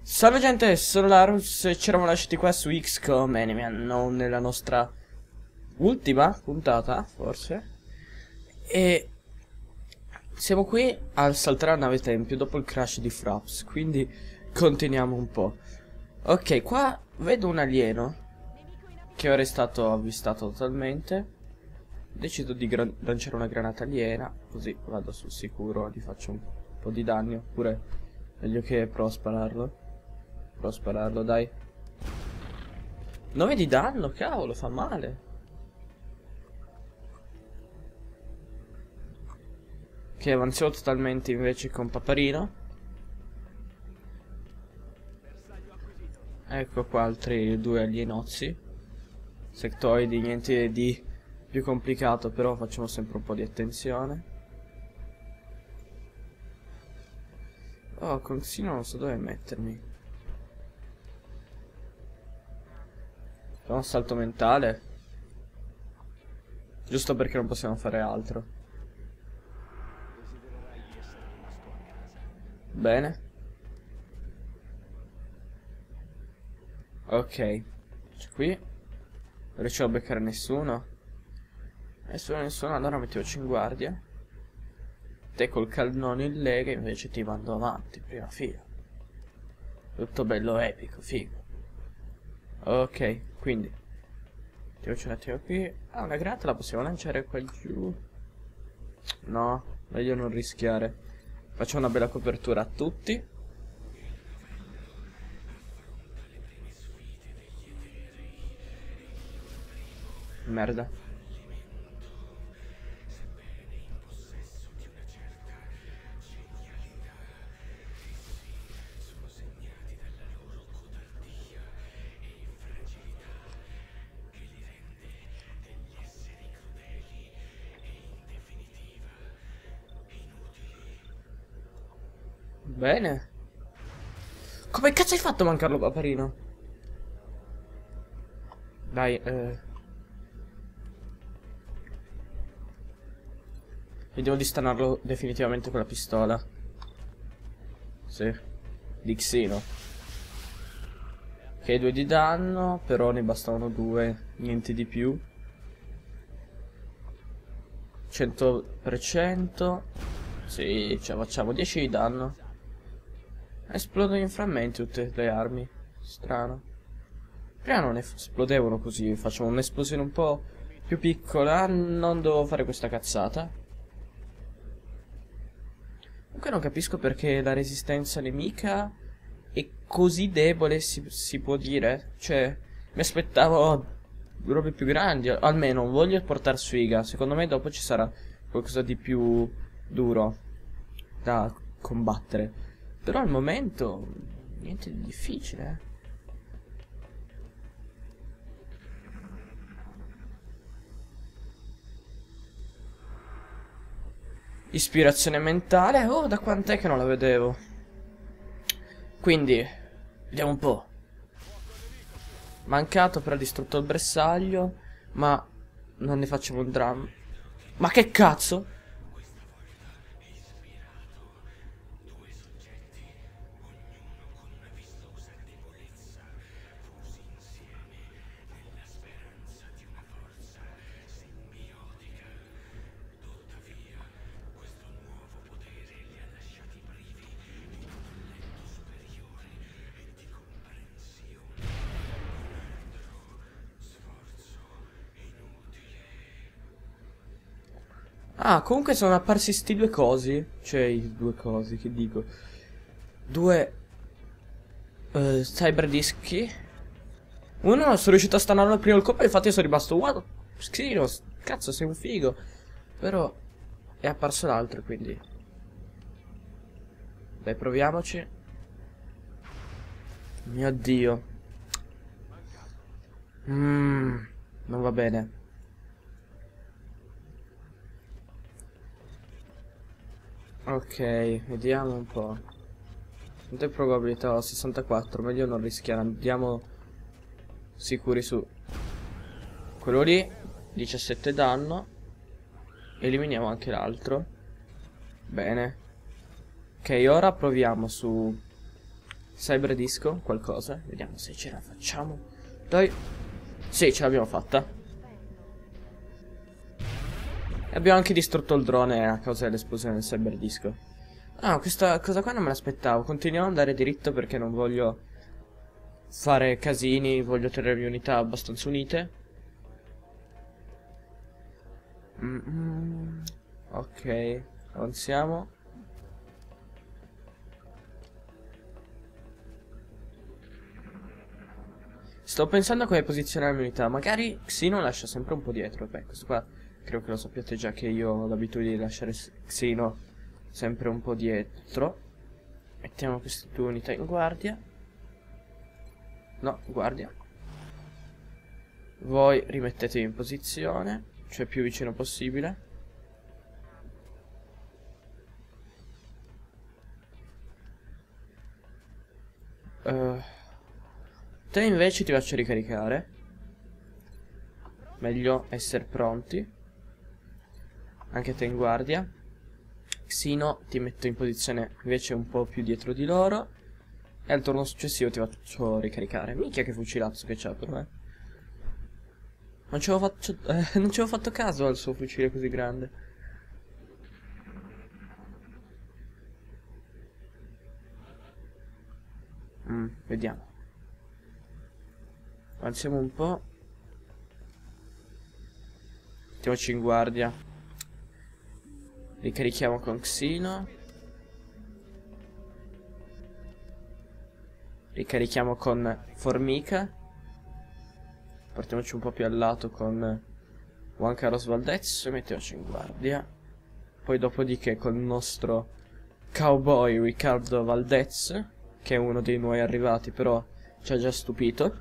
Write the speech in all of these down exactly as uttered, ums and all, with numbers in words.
Salve gente, sono Larus e ci eravamo lasciati qua su X COM Enemy Unknown nella nostra ultima puntata, forse. E siamo qui a saltare la nave Tempio dopo il crash di Fraps, quindi continuiamo un po'. Ok, qua vedo un alieno che ora è stato avvistato totalmente. Decido di lanciare una granata aliena, così vado sul sicuro, gli faccio un po' di danni, oppure meglio che provo a spararlo. Provo a spararlo, dai. nove di danno, cavolo, fa male. Ok, avanziamo totalmente invece con Paparino. Ecco qua altri due alienozzi. Sectoidi, niente di più complicato, però facciamo sempre un po' di attenzione. Oh, consiglio non so dove mettermi. Facciamo un salto mentale. Giusto perché non possiamo fare altro. Bene. Ok. C'è qui. Non riusciamo a beccare nessuno. Nessuno, nessuno. Allora mettiamoci in guardia. Te col cannone in lega invece ti mando avanti, prima fila. Tutto bello epico, figo. Ok, quindi mettiamoci un attimo qui. Ah, una granata la possiamo lanciare qua giù. No, meglio non rischiare. Facciamo una bella copertura a tutti. Merda. Bene. Come cazzo hai fatto a mancarlo, Paparino? Dai, eh. Vediamo di stanarlo definitivamente con la pistola. Sì. Di Xeno. Ok, due di danno, però ne bastavano due, niente di più. cento per cento. Sì, ce la facciamo, dieci di danno. Esplodono in frammenti tutte le armi. Strano. Prima non esplodevano così. Facciamo un'esplosione un po' più piccola. Non devo fare questa cazzata. Comunque non capisco perché la resistenza nemica è così debole, si, si può dire. Cioè, mi aspettavo robe più grandi. Almeno voglio portare sfiga. Secondo me dopo ci sarà qualcosa di più duro da combattere. Però al momento niente di difficile, eh. Ispirazione mentale. Oh, da quant'è che non la vedevo. Quindi vediamo un po'. Mancato, però ha distrutto il bersaglio. Ma non ne facciamo un dramma. Ma che cazzo? Ah, comunque sono apparsi sti due cosi. Cioè, i due cosi, che dico. Due uh, cyber dischi. Uno non sono riuscito a stanarlo al primo colpo, infatti sono rimasto wow, schifo, cazzo sei un figo. Però è apparso l'altro, quindi dai, proviamoci. Mio Dio. Mmm, non va bene. Ok, vediamo un po'. Quante probabilità ho? sessantaquattro, meglio non rischiare. Andiamo sicuri su quello lì. diciassette danno. Eliminiamo anche l'altro. Bene. Ok, ora proviamo su Cyber disco, qualcosa. Vediamo se ce la facciamo. Dai. Sì, ce l'abbiamo fatta. E abbiamo anche distrutto il drone a causa dell'esplosione del cyber disco. Ah, questa cosa qua non me l'aspettavo. Continuiamo ad andare diritto perché non voglio fare casini, voglio tenere le unità abbastanza unite. Mm -mm. Ok, avanziamo. Sto pensando a come posizionare le unità. Magari Xeno lascia sempre un po' dietro. Beh, questo qua credo che lo sappiate già che io ho l'abitudine di lasciare Xeno sempre un po' dietro. Mettiamo queste due unità in guardia. No, guardia. Voi rimettetevi in posizione, cioè più vicino possibile. Uh, te invece ti faccio ricaricare. Meglio essere pronti. Anche te in guardia. Xeno ti metto in posizione invece un po' più dietro di loro. E al turno successivo ti faccio ricaricare. Minchia che fucilazzo che c'ha per me. Non ci avevo fatto, eh, non ci avevo fatto caso al suo fucile così grande. Mm, vediamo. Avanziamo un po'. Mettiamoci in guardia. Ricarichiamo con Xeno. Ricarichiamo con Formica. Partiamoci un po' più al lato con Juan Carlos Valdez e mettiamoci in guardia. Poi dopodiché con il nostro cowboy Ricardo Valdez, che è uno dei nuovi arrivati, però ci ha già stupito.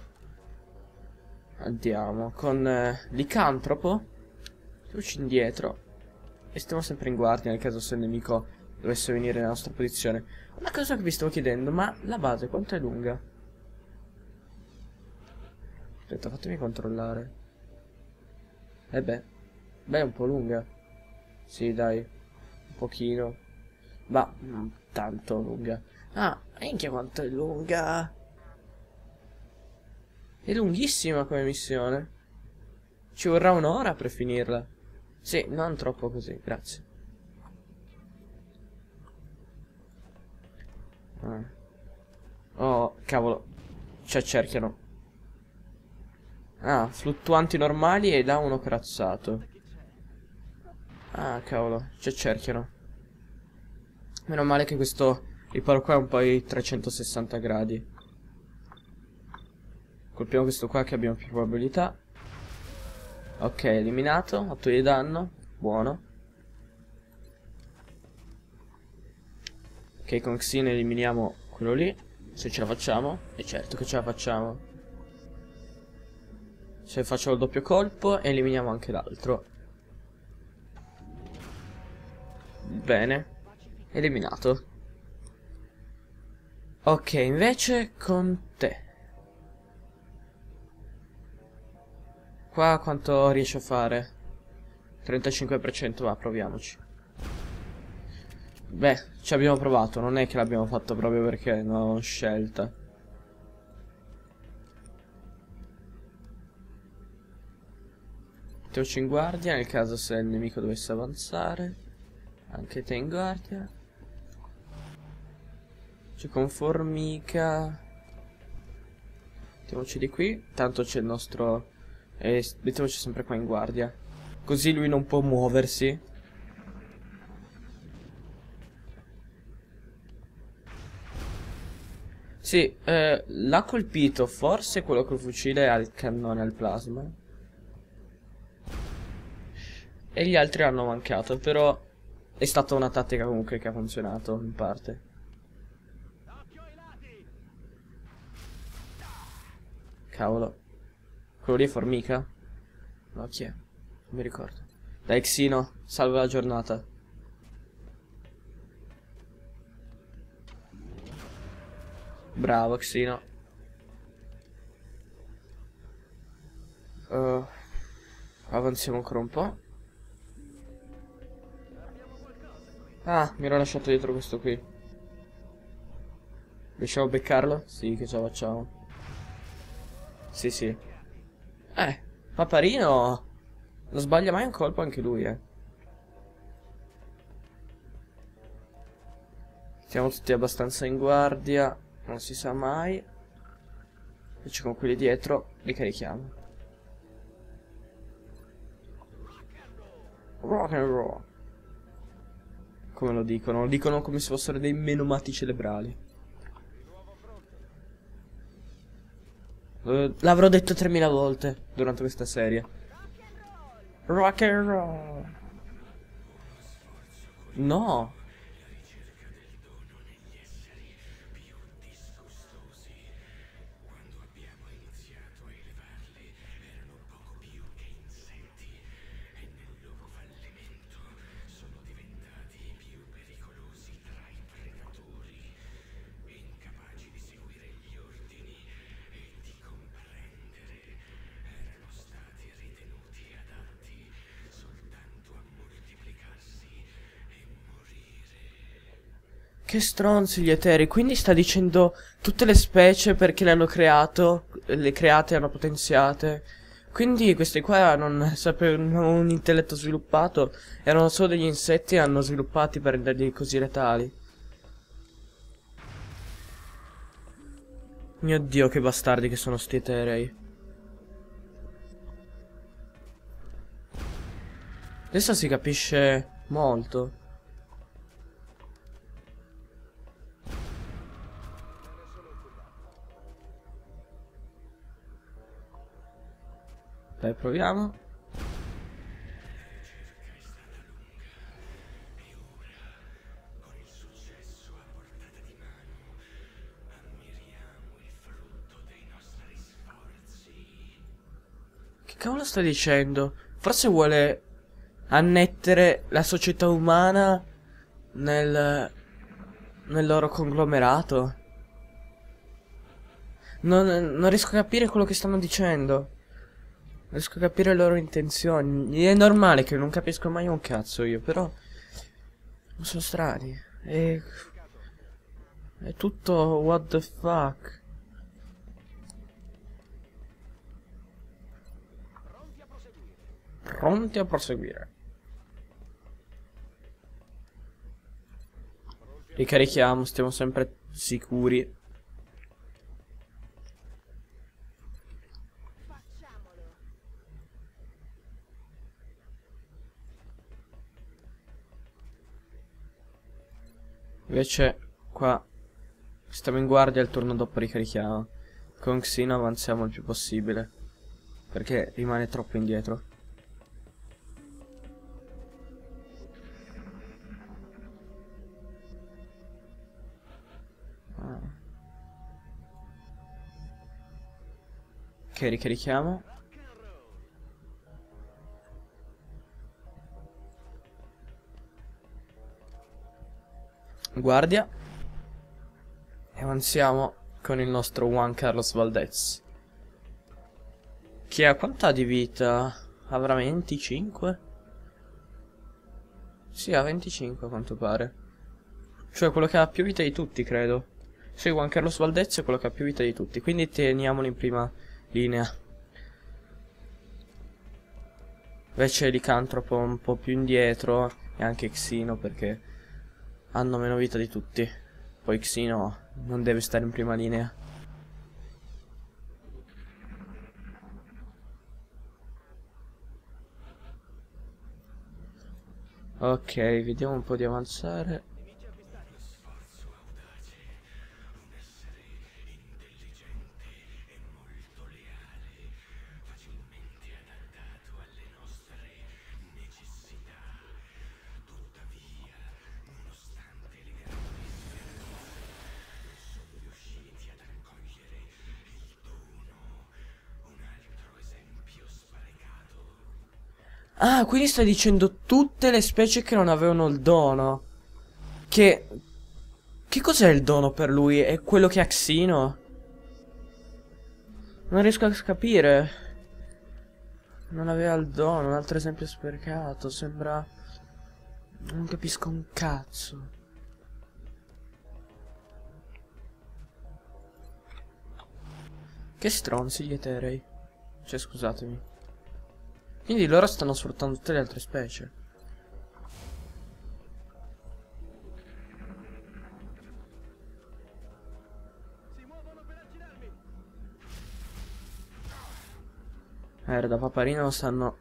Andiamo con eh, Licantropo. Mettiamoci indietro. E stiamo sempre in guardia nel caso se il nemico dovesse venire nella nostra posizione. Una cosa che vi stavo chiedendo, ma la base quanto è lunga? Aspetta, fatemi controllare. Eh beh. Beh, è un po' lunga. Sì, dai. Un pochino. Ma non tanto lunga. Ah, minchia quanto è lunga. È lunghissima come missione. Ci vorrà un'ora per finirla. Sì, non troppo così, grazie. Ah. Oh, cavolo. Ci accerchiano. Ah, fluttuanti normali e là uno corazzato. Ah, cavolo, ci accerchiano. Meno male che questo riparo qua è un po' ai trecentosessanta gradi. Colpiamo questo qua che abbiamo più probabilità. Ok, eliminato, otto di danno. Buono. Ok, con Xeno eliminiamo quello lì. Se ce la facciamo. E certo che ce la facciamo. Se faccio il doppio colpo eliminiamo anche l'altro. Bene. Eliminato. Ok, invece con te. Qua quanto riesce a fare? trentacinque per cento, va, proviamoci. Beh, ci abbiamo provato, non è che l'abbiamo fatto proprio perché non ho scelta. Mettiamoci in guardia nel caso se il nemico dovesse avanzare. Anche te in guardia. C'è con Formica. Mettiamoci di qui. Tanto c'è il nostro... E mettiamoci sempre qua in guardia. Così lui non può muoversi. Sì, eh, l'ha colpito. Forse quello col fucile ha il cannone al plasma. E gli altri hanno mancato. Però è stata una tattica comunque che ha funzionato in parte. Cavolo. Quello lì è Formica? No, chi è? Non mi ricordo. Dai Xeno, salva la giornata. Bravo Xeno. uh, Avanziamo ancora un po'. Ah, mi ero lasciato dietro questo qui. Riusciamo a beccarlo? Sì, che ce la facciamo. Sì, sì. Eh, Paparino non sbaglia mai un colpo anche lui, eh. Siamo tutti abbastanza in guardia, non si sa mai. Invece con quelli dietro li carichiamo. Rock and roll. Come lo dicono? Lo dicono come se fossero dei menomati cerebrali. Uh, L'avrò detto tremila volte durante questa serie. Rock and roll. No. Che stronzi gli Eteri, quindi sta dicendo tutte le specie perché le hanno creato, le create hanno potenziate. Quindi questi qua non sapevano un intelletto sviluppato, erano solo degli insetti e hanno sviluppati per renderli così letali. Mio Dio, che bastardi che sono sti Eterei. Adesso si capisce molto. Dai, proviamo. Che cavolo sta dicendo? Forse vuole annettere la società umana nel, nel loro conglomerato. Non, non riesco a capire quello che stanno dicendo. Non riesco a capire le loro intenzioni. È normale che non capisco mai un cazzo io, però sono strani. È, è tutto what the fuck. Pronti a proseguire. Ricarichiamo, stiamo sempre sicuri. Invece qua stiamo in guardia, il turno dopo ricarichiamo. Con Xino avanziamo il più possibile, perché rimane troppo indietro. Ah. Ok, ricarichiamo. Guardia. E avanziamo con il nostro Juan Carlos Valdez, che ha quant'ha di vita? Avrà venticinque? Sì, ha venticinque a quanto pare. Cioè quello che ha più vita di tutti, credo. Sì, Juan Carlos Valdez è quello che ha più vita di tutti, quindi teniamolo in prima linea. Invece Licantropo un po' più indietro, e anche Xino, perché hanno meno vita di tutti. Poi Xino non deve stare in prima linea. Ok, vediamo un po' di avanzare. Ah, quindi stai dicendo tutte le specie che non avevano il dono. Che... Che cos'è il dono per lui? È quello che ha Xino? Non riesco a capire. Non aveva il dono, un altro esempio sprecato. Sembra... Non capisco un cazzo. Che stronzi gli eterei. Cioè, scusatemi. Quindi loro stanno sfruttando tutte le altre specie. Eh, da Paparino stanno...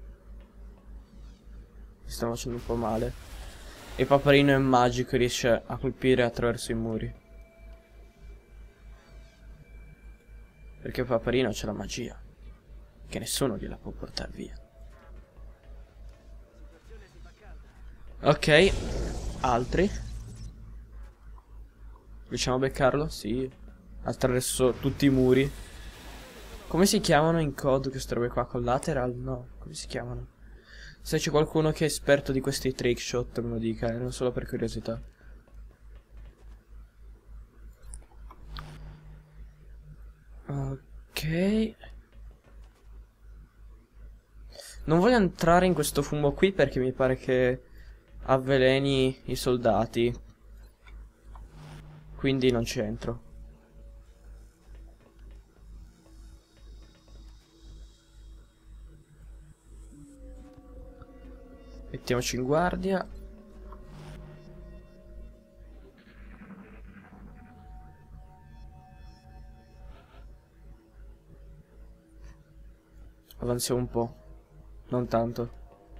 Mi stanno facendo un po' male. E Paparino è magico e riesce a colpire attraverso i muri. Perché Paparino c'è la magia. Che nessuno gliela può portare via. Ok. Altri. Riusciamo a beccarlo? Sì. Attraverso tutti i muri. Come si chiamano in code queste robe qua? Collateral? No. Come si chiamano? Se c'è qualcuno che è esperto di questi trick shot me lo dica, eh, non solo per curiosità. Ok. Non voglio entrare in questo fumo qui perché mi pare che avveleni i soldati. Quindi non ci entro. Mettiamoci in guardia. Avanziamo un po'. Non tanto.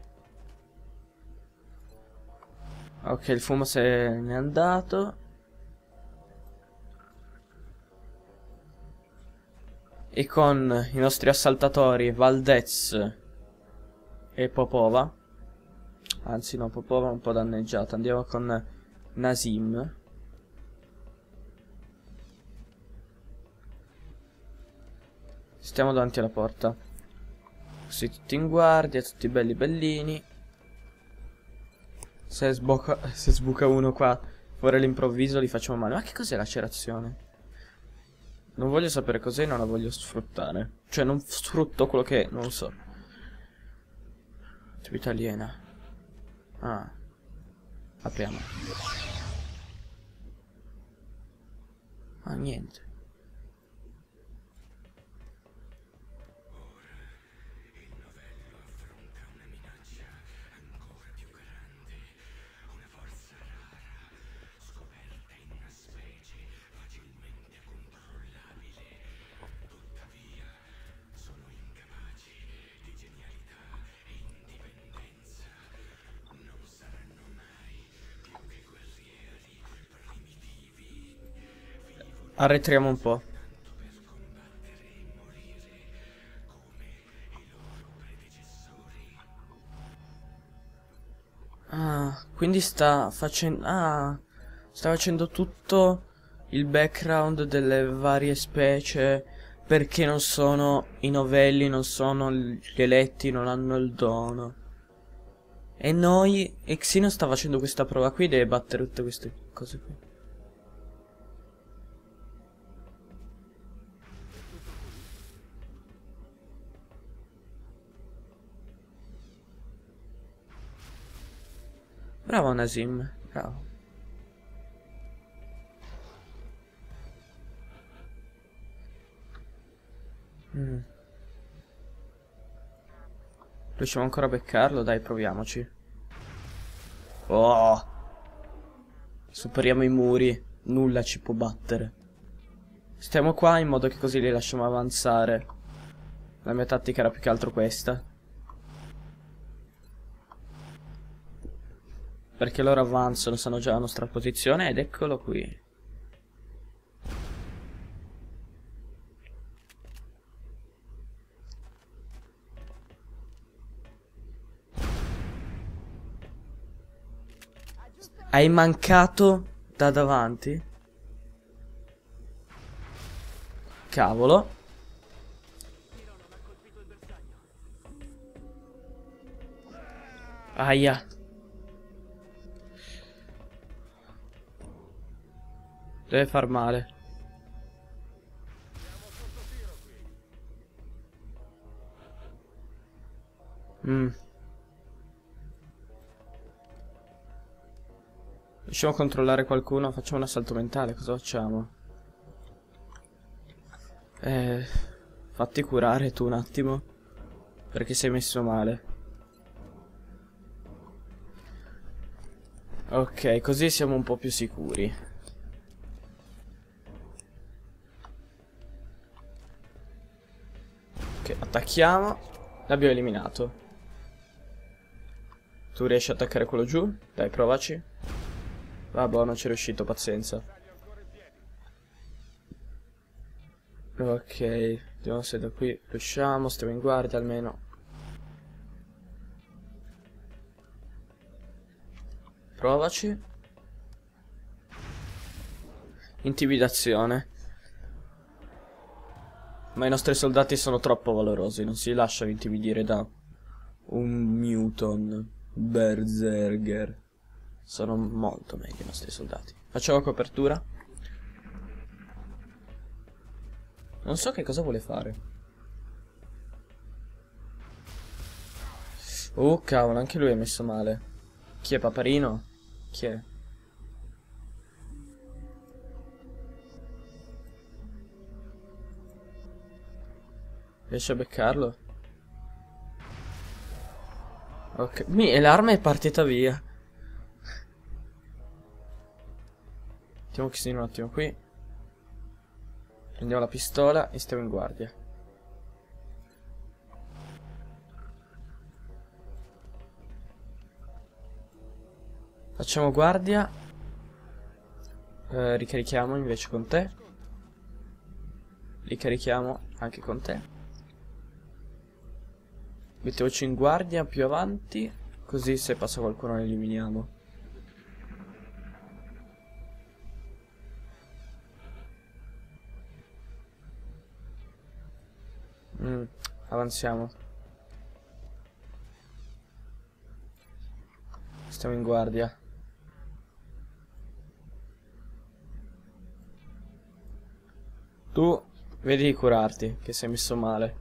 Ok, il fumo se n'è andato. E con i nostri assaltatori Valdez e Popova. Anzi no, Popova è un po' danneggiata. Andiamo con Nasim. Stiamo davanti alla porta. Così tutti in guardia, tutti belli bellini. Se sbuca, se sbuca uno qua fuori all'improvviso li facciamo male. Ma che cos'è lacerazione? Non voglio sapere cos'è, non la voglio sfruttare. Cioè non sfrutto quello che è, non lo so. Attività aliena. Ah. Apriamo. Ah, niente. Arretriamo un po'. Ah, quindi sta facendo... Ah, sta facendo tutto il background delle varie specie perché non sono i novelli, non sono gli eletti, non hanno il dono. E noi... E Xino sta facendo questa prova qui, deve battere tutte queste cose qui. Bravo Nasim, bravo. Mm. Riusciamo ancora a beccarlo? Dai, proviamoci. Oh! Superiamo i muri. Nulla ci può battere. Stiamo qua in modo che così li lasciamo avanzare. La mia tattica era più che altro questa. Perché loro avanzano, sanno già la nostra posizione ed eccolo qui. Hai mancato da davanti? Cavolo. Aia. Deve far male. Mm. Riusciamo a controllare qualcuno? Facciamo un assalto mentale, cosa facciamo? Eh, fatti curare tu un attimo, perché sei messo male. Ok, così siamo un po' più sicuri. Ok, attacchiamo. L'abbiamo eliminato. Tu riesci a attaccare quello giù? Dai, provaci. Vabbè, non ci è riuscito, pazienza. Ok, vediamo se da qui riusciamo. Stiamo in guardia almeno. Provaci. Intimidazione. Ma i nostri soldati sono troppo valorosi. Non si lasciano intimidire da un Newton Berserker. Sono molto meglio i nostri soldati. Facciamo copertura. Non so che cosa vuole fare. Oh cavolo, anche lui è messo male. Chi è, Paparino? Chi è? Riesci a beccarlo? Ok. Mi, e l'arma è partita via. Mettiamo che un attimo qui. Prendiamo la pistola e stiamo in guardia. Facciamo guardia. Eh, ricarichiamo invece con te. Ricarichiamo anche con te. Mettiamoci in guardia più avanti. Così se passa qualcuno lo eliminiamo. Mm, avanziamo. Stiamo in guardia. Tu vedi di curarti, che sei messo male.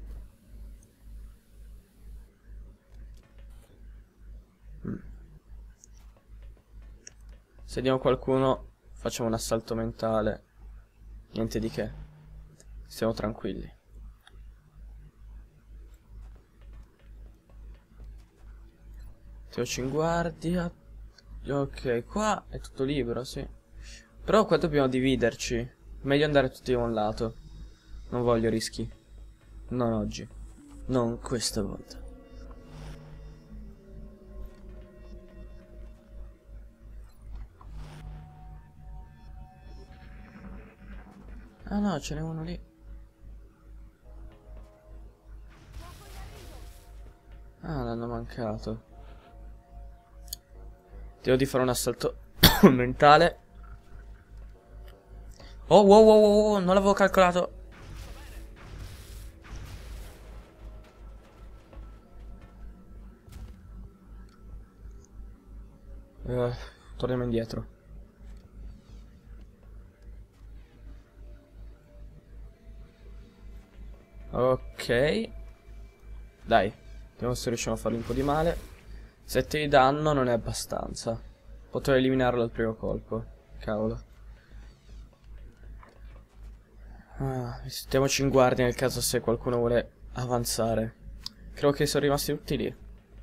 Mm. Se vediamo qualcuno, facciamo un assalto mentale. Niente di che. Stiamo tranquilli. Mettiamoci in guardia. Ok, qua è tutto libero, sì. Però qua dobbiamo dividerci. Meglio andare tutti da un lato. Non voglio rischi. Non oggi. Non questa volta. Ah no, ce n'è uno lì. Ah, l'hanno mancato. Devo di fare un assalto mentale. Oh, wow, wow, wow, wow, non l'avevo calcolato. Uh, torniamo indietro. Ok. Dai, vediamo se riusciamo a fargli un po' di male. sette di danno non è abbastanza. Potrei eliminarlo al primo colpo. Cavolo. Ah, stiamoci in guardia nel caso se qualcuno vuole avanzare. Credo che sono rimasti tutti lì.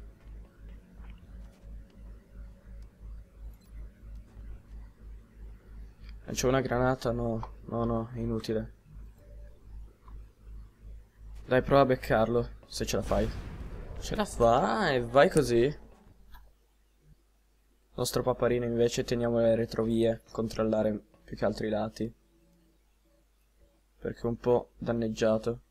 C'è una granata? No, no, no, è inutile. Dai, prova a beccarlo, se ce la fai. Ce la fai, vai così. Il nostro Paparino invece teniamo le retrovie, controllare più che altri lati. Perché è un po' danneggiato.